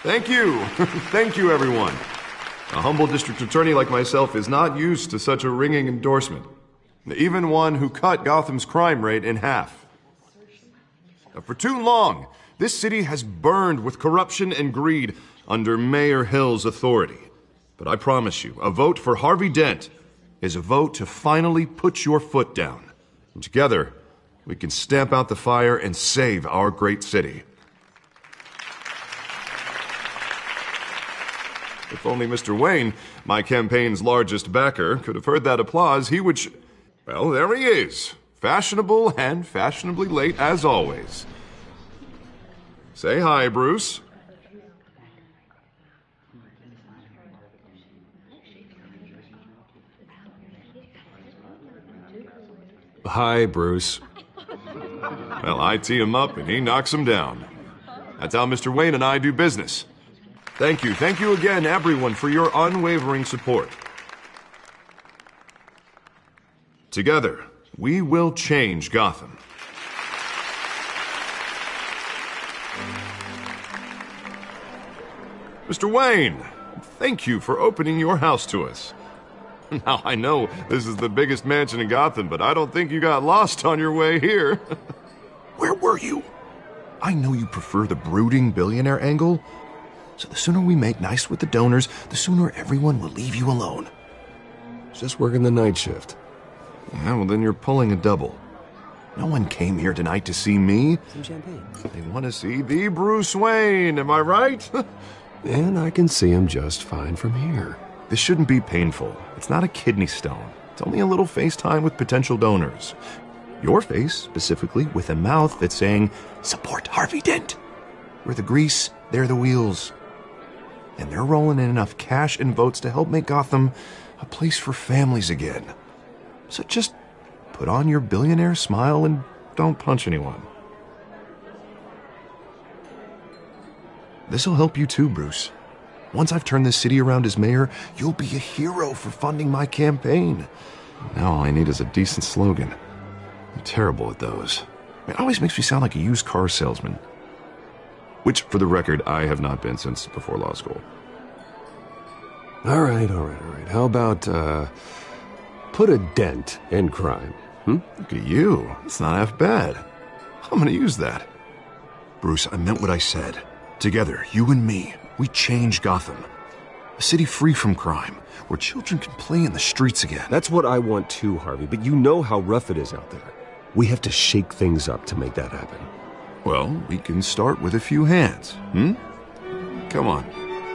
Thank you. Thank you, everyone. A humble district attorney like myself is not used to such a ringing endorsement. Even one who cut Gotham's crime rate in half. For too long, this city has burned with corruption and greed under Mayor Hill's authority. But I promise you, a vote for Harvey Dent is a vote to finally put your foot down. And together, we can stamp out the fire and save our great city. If only Mr. Wayne, my campaign's largest backer, could have heard that applause, he would well, there he is. Fashionable and fashionably late as always. Say hi, Bruce. Hi, Bruce. Well, I tee him up and he knocks him down. That's how Mr. Wayne and I do business. Thank you again, everyone, for your unwavering support. Together, we will change Gotham. Mr. Wayne, thank you for opening your house to us. Now, I know this is the biggest mansion in Gotham, but I don't think you got lost on your way here. Where were you? I know you prefer the brooding billionaire angle, so the sooner we make nice with the donors, the sooner everyone will leave you alone. Just working the night shift. Yeah, well, then you're pulling a double. No one came here tonight to see me. Some champagne. They want to see the Bruce Wayne, am I right? And I can see him just fine from here. This shouldn't be painful. It's not a kidney stone. It's only a little FaceTime with potential donors. Your face, specifically, with a mouth that's saying, support Harvey Dent. We're the grease, they're the wheels. And they're rolling in enough cash and votes to help make Gotham a place for families again. So just put on your billionaire smile and don't punch anyone. This'll help you too, Bruce. Once I've turned this city around as mayor, you'll be a hero for funding my campaign. Now all I need is a decent slogan. I'm terrible at those. It always makes me sound like a used car salesman. Which, for the record, I have not been since before law school. All right. How about, put a dent in crime? Look at you. It's not half bad. I'm gonna use that. Bruce, I meant what I said. Together, you and me, we change Gotham. A city free from crime, where children can play in the streets again. That's what I want too, Harvey, but you know how rough it is out there. We have to shake things up to make that happen. Well, we can start with a few hands, Come on.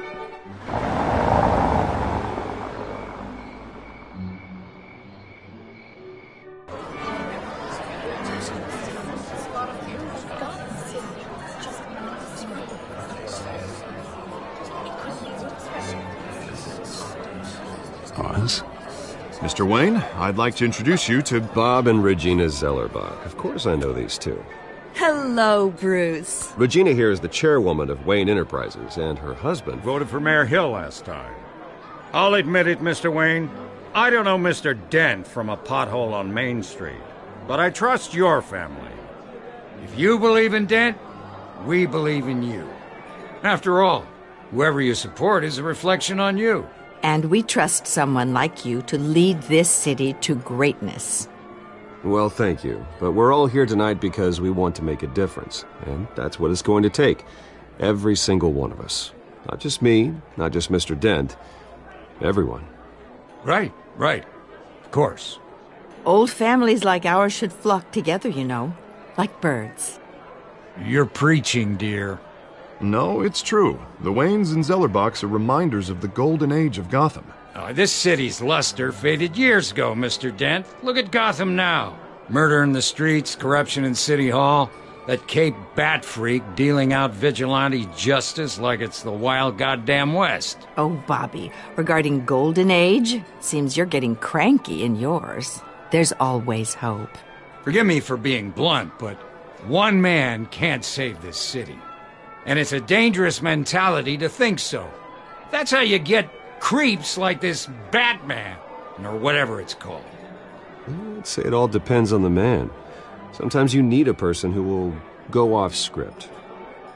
Oz? Mr. Wayne, I'd like to introduce you to Bob and Regina Zellerbach. Of course I know these two. Hello, Bruce. Regina here is the chairwoman of Wayne Enterprises, and her husband voted for Mayor Hill last time. I'll admit it, Mr. Wayne. I don't know Mr. Dent from a pothole on Main Street, but I trust your family. If you believe in Dent, we believe in you. After all, whoever you support is a reflection on you. And we trust someone like you to lead this city to greatness. Well, thank you. But we're all here tonight because we want to make a difference. And that's what it's going to take. Every single one of us. Not just me, not just Mr. Dent. Everyone. Right. Of course. Old families like ours should flock together, you know, like birds. You're preaching, dear. No, it's true. The Waynes and Zellerbachs are reminders of the golden age of Gotham. This city's luster faded years ago, Mr. Dent. Look at Gotham now. Murder in the streets, corruption in City Hall, that Cape Bat freak dealing out vigilante justice like it's the wild goddamn West. Oh, Bobby, regarding Golden Age, seems you're getting cranky in yours. There's always hope. Forgive me for being blunt, but one man can't save this city. And it's a dangerous mentality to think so. That's how you get creeps like this Batman, or whatever it's called. I'd say it all depends on the man. Sometimes you need a person who will go off script.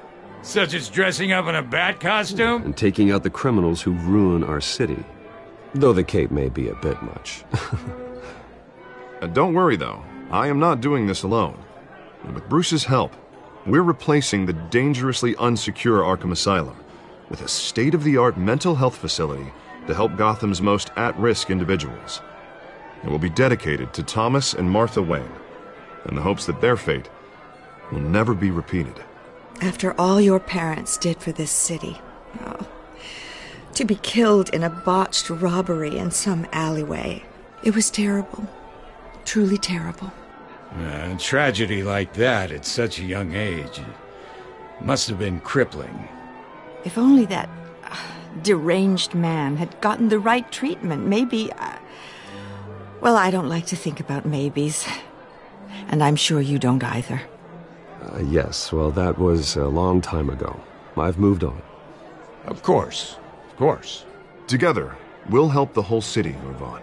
Such as dressing up in a bat costume? And taking out the criminals who ruin our city. Though the cape may be a bit much. Don't worry, though. I am not doing this alone. And with Bruce's help, we're replacing the dangerously unsecure Arkham Asylum with a state-of-the-art mental health facility to help Gotham's most at-risk individuals. It will be dedicated to Thomas and Martha Wayne, in the hopes that their fate will never be repeated. After all your parents did for this city, oh, to be killed in a botched robbery in some alleyway, it was terrible. Truly terrible. Tragedy like that at such a young age must have been crippling. If only that deranged man had gotten the right treatment, maybe... well, I don't like to think about maybes. And I'm sure you don't either. Yes, well, that was a long time ago. I've moved on. Of course. Of course. Together, we'll help the whole city move on.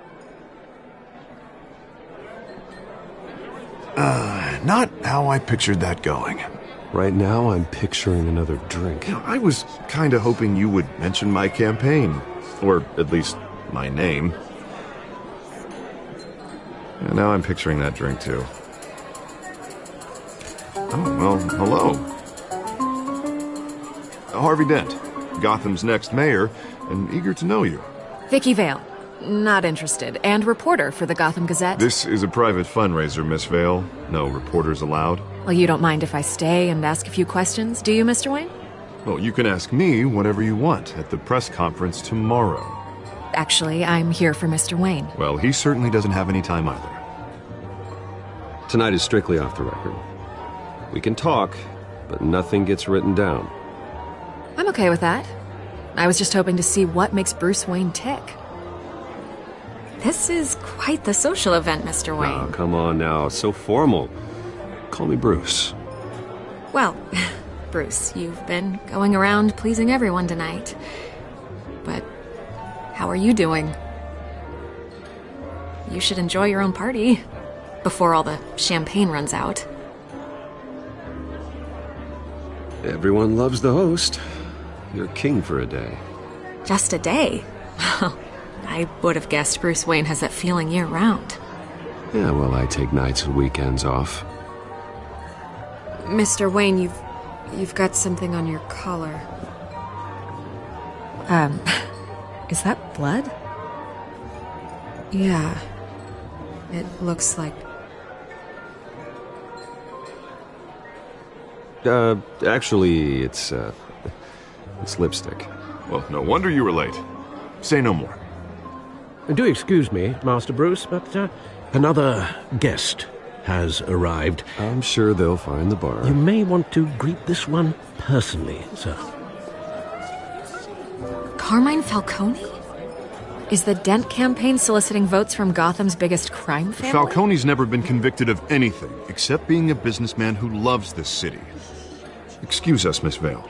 Not how I pictured that going. Right now, I'm picturing another drink. I was kind of hoping you would mention my campaign. Or at least, my name. And now I'm picturing that drink, too. Oh, well, hello. Harvey Dent, Gotham's next mayor, and eager to know you. Vicky Vale. Not interested. And reporter for the Gotham Gazette. This is a private fundraiser, Miss Vale. No reporters allowed. Well, you don't mind if I stay and ask a few questions, do you, Mr. Wayne? Well, you can ask me whatever you want at the press conference tomorrow. Actually, I'm here for Mr. Wayne. Well, he certainly doesn't have any time either. Tonight is strictly off the record. We can talk, but nothing gets written down. I'm okay with that. I was just hoping to see what makes Bruce Wayne tick. This is quite the social event, Mr. Wayne. Oh, come on now. So formal. Call me Bruce. Well, Bruce, you've been going around pleasing everyone tonight. But how are you doing? You should enjoy your own party before all the champagne runs out. Everyone loves the host. You're king for a day. Just a day? I would have guessed Bruce Wayne has that feeling year-round. Yeah, well, I take nights and weekends off. Mr. Wayne, you've got something on your collar. Is that blood? Yeah. It looks like... Actually, it's lipstick. Well, no wonder you were late. Say no more. Do excuse me, Master Bruce, but another guest has arrived. I'm sure they'll find the bar. You may want to greet this one personally, sir. Carmine Falcone? Is the Dent campaign soliciting votes from Gotham's biggest crime family? Falcone's never been convicted of anything except being a businessman who loves this city. Excuse us, Miss Vale.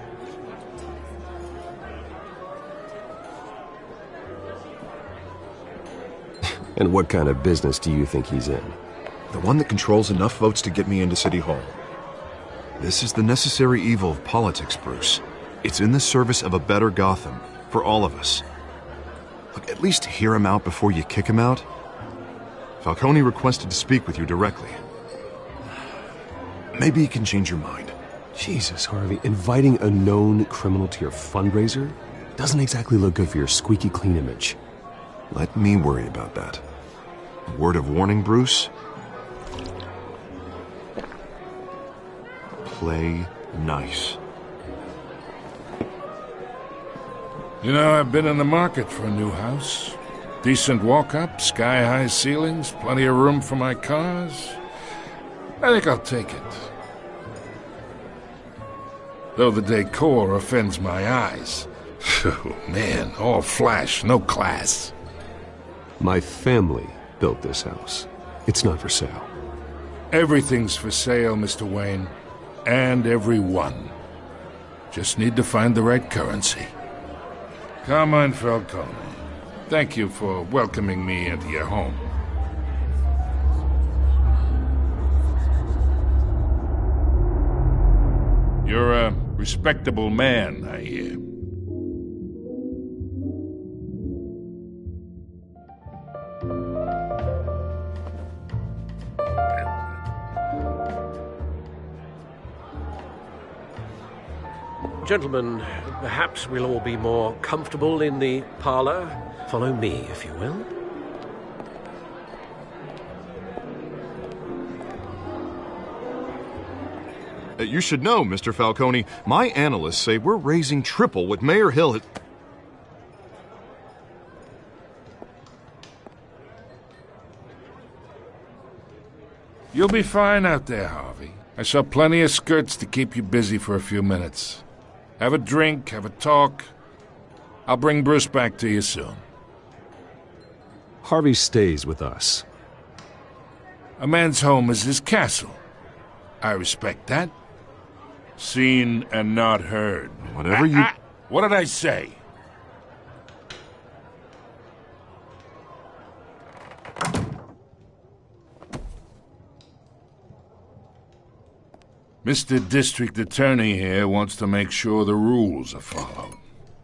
And what kind of business do you think he's in? The one that controls enough votes to get me into City Hall. This is the necessary evil of politics, Bruce. It's in the service of a better Gotham, for all of us. Look, at least hear him out before you kick him out. Falcone requested to speak with you directly. Maybe he can change your mind. Jesus, Harvey, inviting a known criminal to your fundraiser doesn't exactly look good for your squeaky clean image. Let me worry about that. A word of warning, Bruce. Play nice. You know, I've been in the market for a new house. Decent walk-up, sky-high ceilings, plenty of room for my cars. I think I'll take it. Though the decor offends my eyes. Oh, man, all flash, no class. My family built this house. It's not for sale. Everything's for sale, Mr. Wayne. And everyone. Just need to find the right currency. Carmine Falcone, thank you for welcoming me into your home. You're Respectable man, I hear. Gentlemen, perhaps we'll all be more comfortable in the parlor. Follow me, if you will. You should know, Mr. Falcone, my analysts say we're raising triple what Mayor Hill had... You'll be fine out there, Harvey. I saw plenty of skirts to keep you busy for a few minutes. Have a drink, have a talk. I'll bring Bruce back to you soon. Harvey stays with us. A man's home is his castle. I respect that. Seen and not heard. Whatever you... What did I say? Mr. District Attorney here wants to make sure the rules are followed.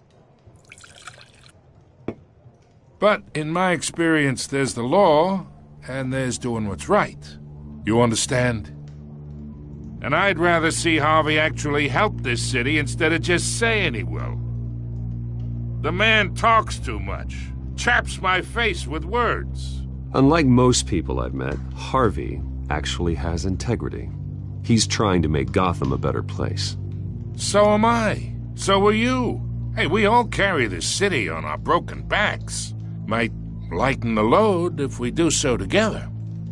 But in my experience, there's the law, and there's doing what's right. You understand? And I'd rather see Harvey actually help this city instead of just saying he will. The man talks too much, chaps my face with words. Unlike most people I've met, Harvey actually has integrity. He's trying to make Gotham a better place. So am I. So are you. Hey, we all carry this city on our broken backs. Might lighten the load if we do so together.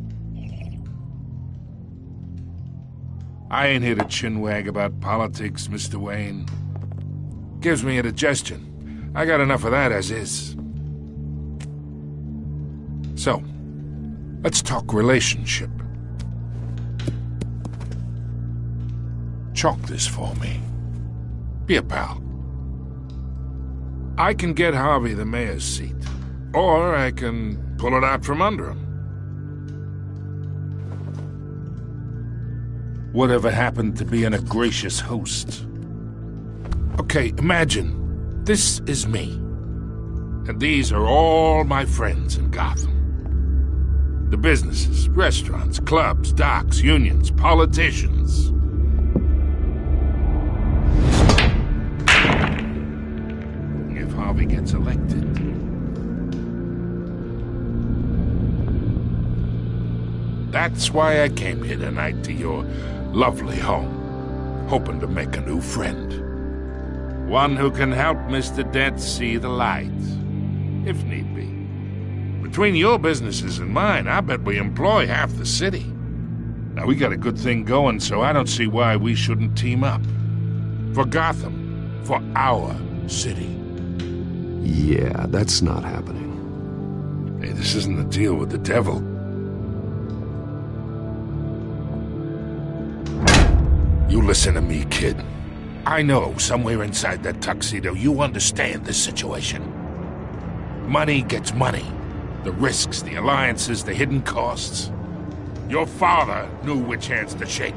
I ain't here to chinwag about politics, Mr. Wayne. Gives me indigestion. I got enough of that as is. So, let's talk relationship. Chalk this for me. Be a pal. I can get Harvey the mayor's seat, or I can pull it out from under him. Whatever happened to being a gracious host? Okay, imagine, this is me. And these are all my friends in Gotham. The businesses, restaurants, clubs, docks, unions, politicians. If Harvey gets elected... That's why I came here tonight to your lovely home, hoping to make a new friend. One who can help Mr. Dent see the light, if need be. Between your businesses and mine, I bet we employ half the city. Now, we got a good thing going, so I don't see why we shouldn't team up. For Gotham, for our city. Yeah, that's not happening. Hey, this isn't a deal with the devil. You listen to me, kid. I know somewhere inside that tuxedo you understand this situation. Money gets money. The risks, the alliances, the hidden costs. Your father knew which hands to shake.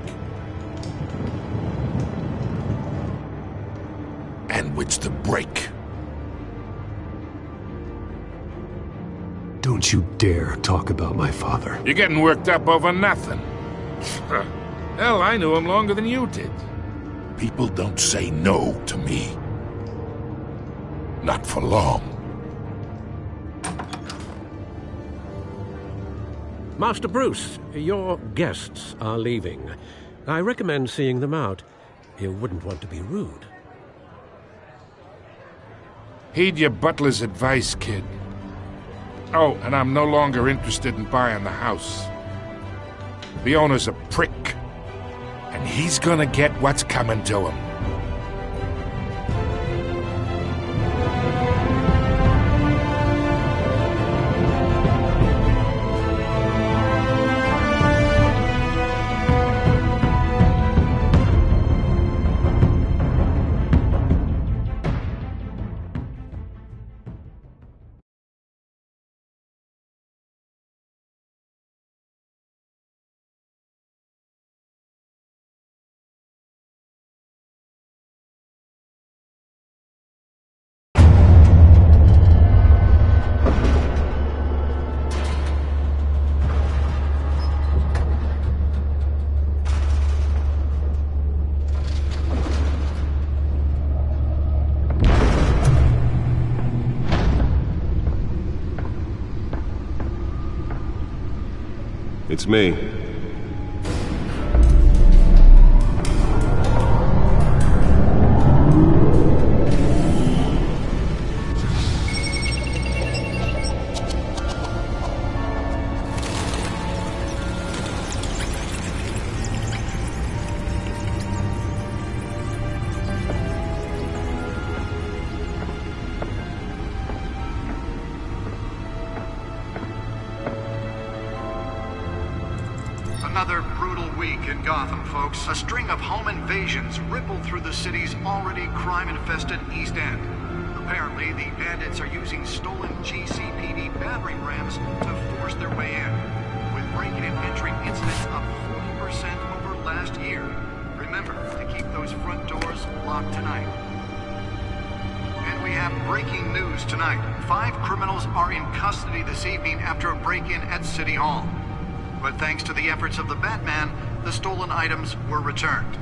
And which to break. Don't you dare talk about my father. You're getting worked up over nothing. Hell, I knew him longer than you did. People don't say no to me. Not for long. Master Bruce, your guests are leaving. I recommend seeing them out. You wouldn't want to be rude. Heed your butler's advice, kid. Oh, and I'm no longer interested in buying the house. The owner's a prick. And he's gonna get what's coming to him. Suits me. Another brutal week in Gotham, folks. A string of home invasions rippled through the city's already crime-infested East End. Apparently, the bandits are using stolen GCPD battering rams to force their way in, with break-in and entry incidents up 40% over last year. Remember to keep those front doors locked tonight. And we have breaking news tonight. 5 criminals are in custody this evening after a break-in at City Hall. But thanks to the efforts of the Batman, the stolen items were returned.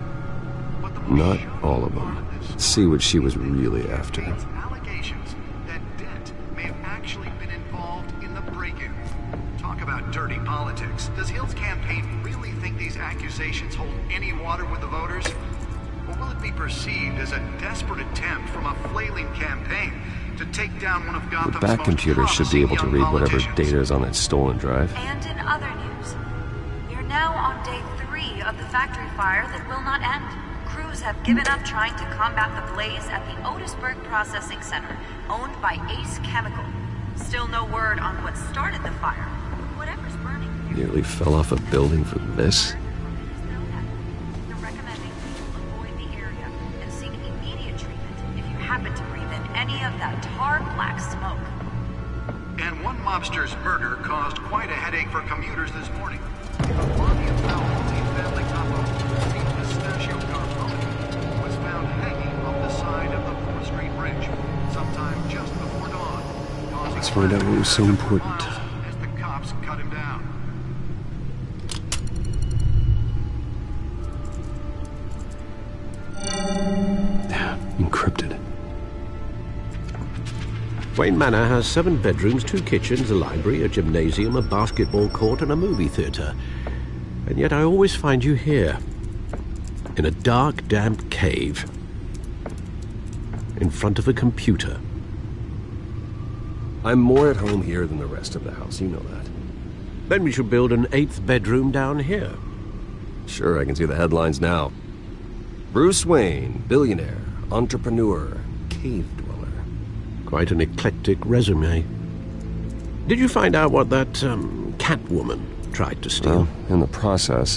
Not all of them. Let's see what she was really after. Allegations that Dent may have actually been involved in the break-in. Talk about dirty politics. Does Hill's campaign really think these accusations hold any water with the voters? Or will it be perceived as a desperate attempt from a flailing campaign to take down one of Gotham's The back computer should be able to read whatever data is on that stolen drive. And in other news, you're now on day 3 of the factory fire that will not end. Crews have given up trying to combat the blaze at the Otisburg Processing Center, owned by Ace Chemical. Still no word on what started the fire. Whatever's burning... Nearly fell off a building for this. They're recommending people avoid the area and seek immediate treatment if you happen to breathe in any of that tar black smoke. And one mobster's murder caused quite a headache for commuters this morning. A body of Falcone's family couple, named Pistachio Garfoni, was found hanging off the side of the 4th Street Bridge sometime just before dawn. Let's find out what was so important. As the cops cut him down. Encrypted. Wayne Manor has 7 bedrooms, 2 kitchens, a library, a gymnasium, a basketball court, and a movie theater. And yet I always find you here, in a dark, damp cave, in front of a computer. I'm more at home here than the rest of the house, you know that. Then we should build an 8th bedroom down here. Sure, I can see the headlines now. Bruce Wayne, billionaire, entrepreneur, cave dweller. Quite an eclectic resume. Did you find out what that, Catwoman tried to steal? Well, in the process.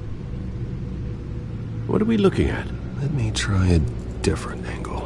What are we looking at? Let me try a different angle.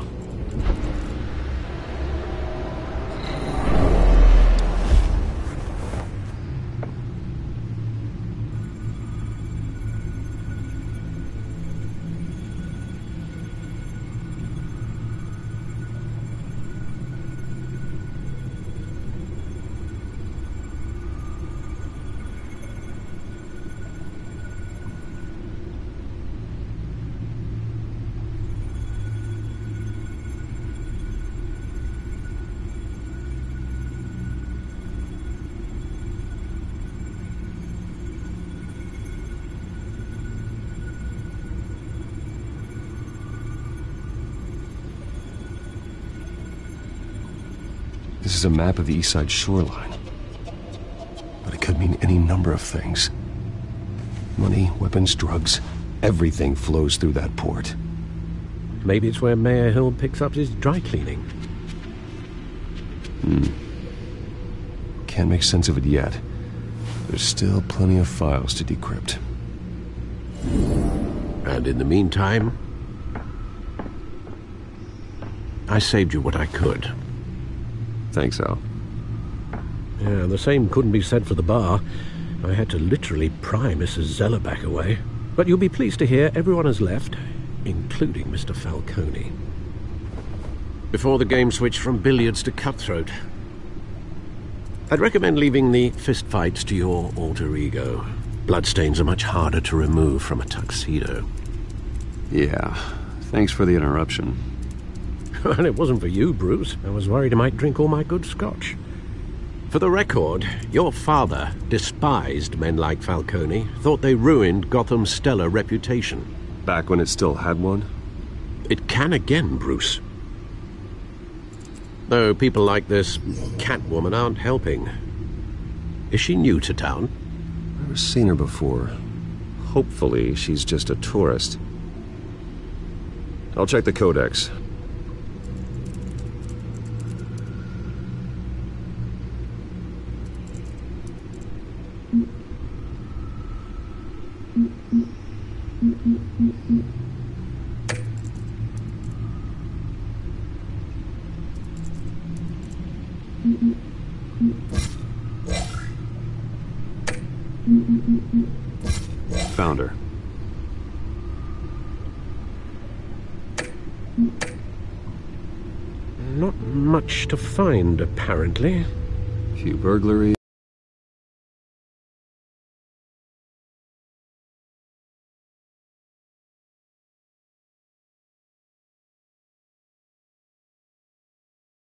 This is a map of the East Side shoreline. But it could mean any number of things. Money, weapons, drugs, everything flows through that port. Maybe it's where Mayor Hill picks up his dry cleaning. Can't make sense of it yet. There's still plenty of files to decrypt. And in the meantime, I saved you what I could. Thanks, Al. Yeah, the same couldn't be said for the bar. I had to literally pry Mrs. Zellerback away. But you'll be pleased to hear everyone has left, including Mr. Falcone. Before the game switched from billiards to cutthroat. I'd recommend leaving the fistfights to your alter ego. Bloodstains are much harder to remove from a tuxedo. Yeah, thanks for the interruption. And it wasn't for you, Bruce. I was worried I might drink all my good scotch. For the record, your father despised men like Falcone, thought they ruined Gotham's stellar reputation. Back when it still had one? It can again, Bruce. Though people like this Catwoman aren't helping. Is she new to town? Never seen her before. Hopefully, she's just a tourist. I'll check the codex. Found her. Not much to find, apparently. Few burglaries.